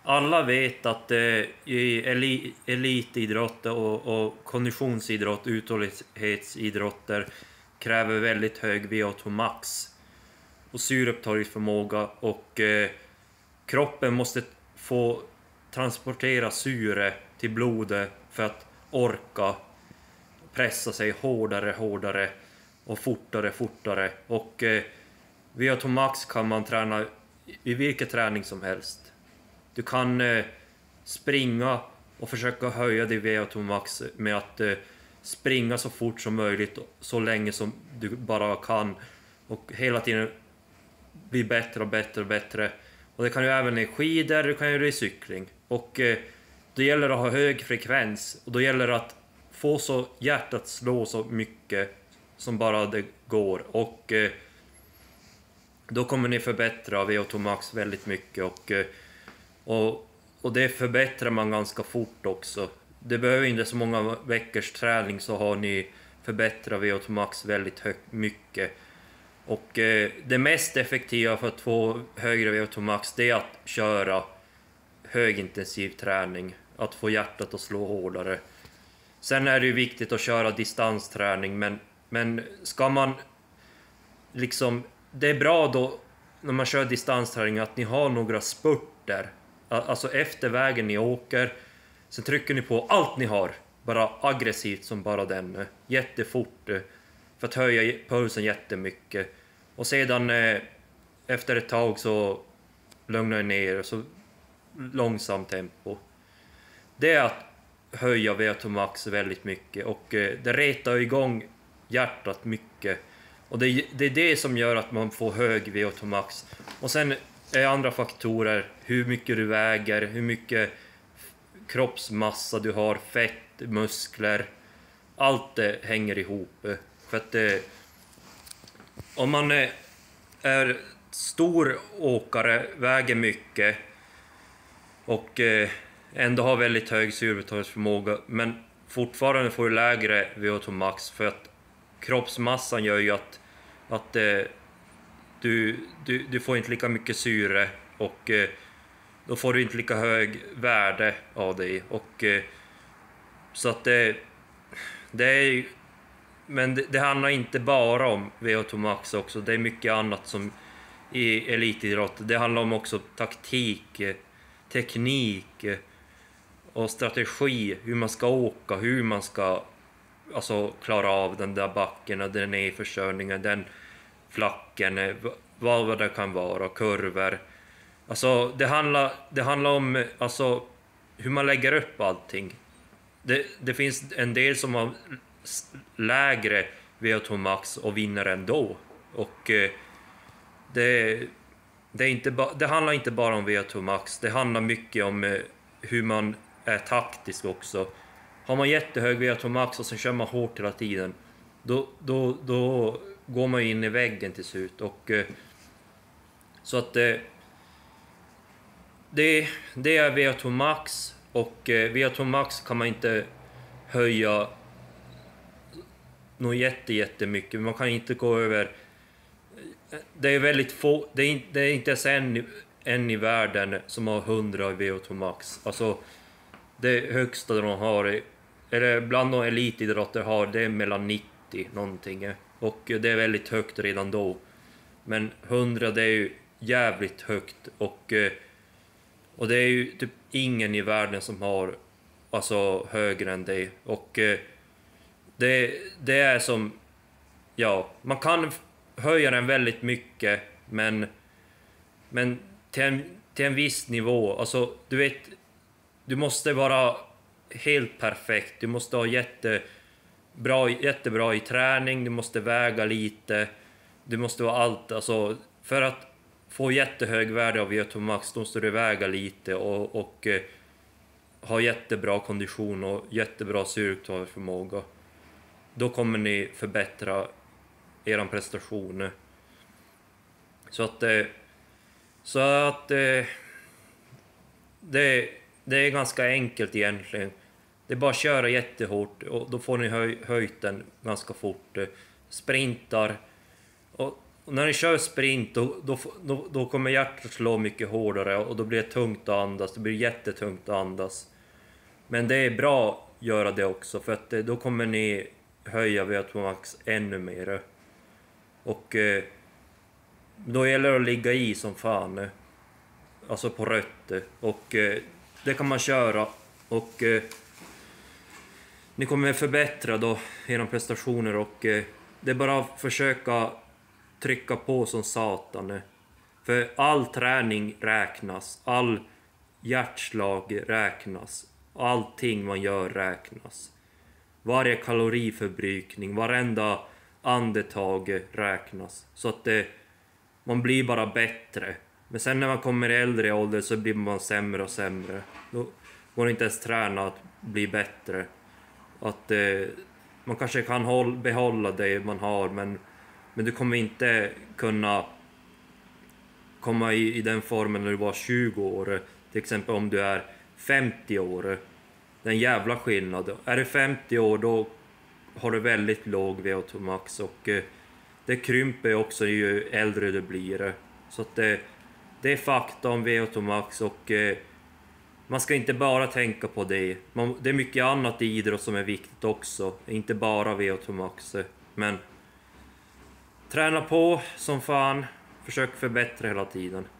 alla vet att i elitidrott och konditionsidrott, uthållighetsidrotter kräver väldigt hög VO2 max och syreupptagningsförmåga, och kroppen måste få transportera syre till blodet för att orka pressa sig hårdare och fortare. Och VO2 max kan man träna i vilken träning som helst. Du kan springa och försöka höja din VO2 max med att springa så fort som möjligt, så länge som du bara kan, och hela tiden bli bättre och bättre. Och det kan ju även i skidor, du kan göra det i cykling. Och det gäller att ha hög frekvens, och då gäller det att få så hjärtat slå så mycket som bara det går. Och då kommer ni förbättra VO2 max väldigt mycket, och det förbättrar man ganska fort också. Det behöver inte så många veckors träning så har ni förbättrat VO2 max väldigt mycket. Och det mest effektiva för att få högre VO2 max, det är att köra högintensiv träning, att få hjärtat att slå hårdare. Sen är det ju viktigt att köra distansträning, men ska man liksom, det är bra då när man kör distansträning att ni har några spurter. Alltså efter vägen ni åker, sen trycker ni på allt ni har, bara aggressivt som bara den, jättefort, för att höja pulsen jättemycket. Och sedan efter ett tag så lugnar ni ner, så långsamt tempo. Det är att höja VO2 max väldigt mycket, och det retar igång hjärtat mycket. Och det är det som gör att man får hög VO2 max. Och sen är andra faktorer hur mycket du väger, hur mycket kroppsmassa du har, fett, muskler. Allt det hänger ihop. För att om man är stor åkare, väger mycket och ändå har väldigt hög syreupptagningsförmåga, men fortfarande får du lägre VO2 max, för att kroppsmassan gör ju att du får inte lika mycket syre, och då får du inte lika hög värde av dig. Och så att det är, men det handlar inte bara om VO2 max också. Det är mycket annat som i elitidrott. Det handlar om också taktik, teknik och strategi, hur man ska åka, hur man ska alltså klara av den där backen, den nedförsörjningen, den flacken, vad det kan vara, kurvor. Alltså det handlar om alltså hur man lägger upp allting. Det finns en del som har lägre VO2 max och vinner ändå. Och det handlar inte bara om VO2 max. Det handlar mycket om hur man är taktisk också. Har man jättehög VO2 max och sen kör man hårt hela tiden, då går man in i väggen till slut. Och så att det är VO2 max, och VO2 max kan man inte höja nog jättemycket. Man kan inte gå över, det är väldigt få, det är inte ens en i världen som har 100 VO2 max. Alltså det högsta de har, eller bland de elitidrotter har, det är mellan 90 någonting, och det är väldigt högt redan då. Men 100, det är ju jävligt högt, och det är ju typ ingen i världen som har alltså högre än det. Och det är som, ja, man kan höja den väldigt mycket, men till en viss nivå. Alltså du vet, du måste vara helt perfekt, du måste ha jättebra i träning, du måste väga lite, du måste vara allt. Alltså för att få jättehög värde av VO2 max, då måste du väga lite och ha jättebra kondition och jättebra syreupptagningsförmåga. Då kommer ni förbättra er prestation. Så att det är ganska enkelt egentligen. Det är bara att köra jättehårt, och då får ni höjt den ganska fort. Sprintar, och Och när ni kör sprint då kommer hjärtat slå mycket hårdare och då blir det tungt att andas. Det blir jättetungt att andas. Men det är bra att göra det också för att då kommer ni höja VO2 max ännu mer. Och då gäller det att ligga i som fan. Alltså på rött. Och det kan man köra. Och ni kommer förbättra då era prestationer och det är bara att försöka trycka på som satan. För all träning räknas, all hjärtslag räknas, allting man gör räknas. Varje kaloriförbrukning, varenda andetag räknas. Så att man blir bara bättre. Men sen när man kommer i äldre ålder så blir man sämre och sämre. Då går det inte ens träna att bli bättre. Att man kanske kan behålla det man har men du kommer inte kunna komma i den formen när du var 20 år. Till exempel om du är 50 år. Det är en jävla skillnad. Är du 50 år då har du väldigt låg VO2 max och det krymper också ju äldre du blir. Så att det är fakta om VO2 max och man ska inte bara tänka på det. Det är mycket annat i idrott som är viktigt också. Inte bara VO2 max. Men träna på som fan. Försök förbättra hela tiden.